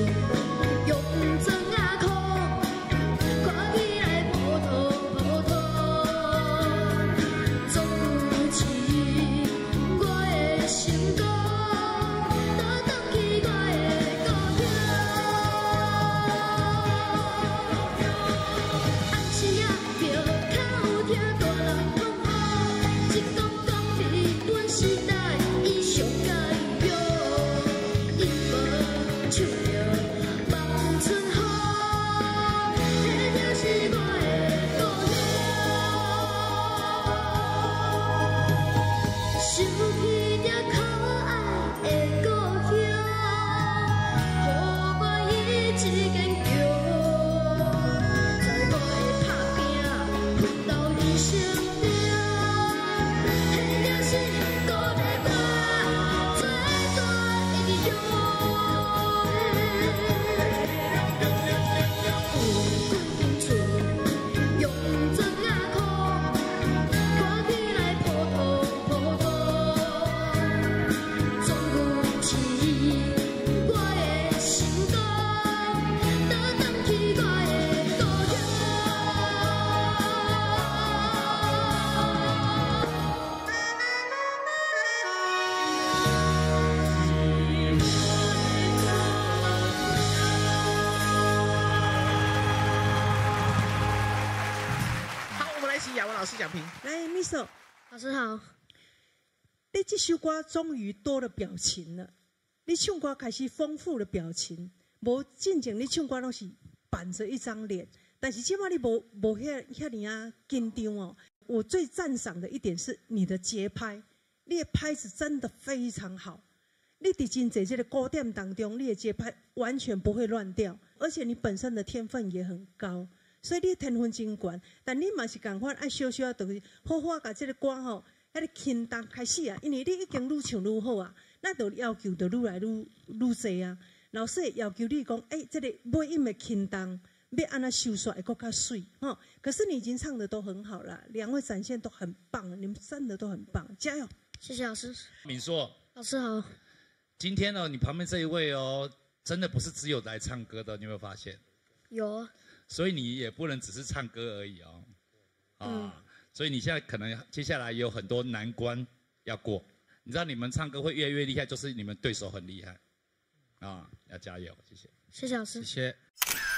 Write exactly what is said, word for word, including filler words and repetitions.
老师讲评。 来 ，Miss， 老师好。 你这首歌终于多了表情了，你唱歌开始丰富了表情。无进前你唱歌拢是板着一张脸，但是今晚你无无遐遐尼啊紧张哦。我最赞赏的一点是你的节拍，你的拍子真的非常好。你伫真侪这个歌点当中，你的节拍完全不会乱掉，而且你本身的天分也很高。 所以你天分真悬，但你嘛是共款爱小小啊，就是好好甲这个歌吼，迄个轻重开始啊，因为你已经愈唱愈好啊，那就要求就愈来愈愈济啊。老师会要求你讲，哎、欸，这个尾音的轻重要安那收煞会更较水吼。可是你已经唱的都很好了，两位展现都很棒，你们真的都很棒，加油！ 谢谢老师。 敏硕， 老师好。 今天呢，你旁边这一位哦，真的不是只有来唱歌的，你有没有发现？ 有啊。 所以你也不能只是唱歌而已哦，啊， 嗯、 所以你现在可能接下来也有很多难关要过。你知道你们唱歌会越来越厉害，就是你们对手很厉害，啊，要加油，谢谢。 谢谢老师。 谢谢。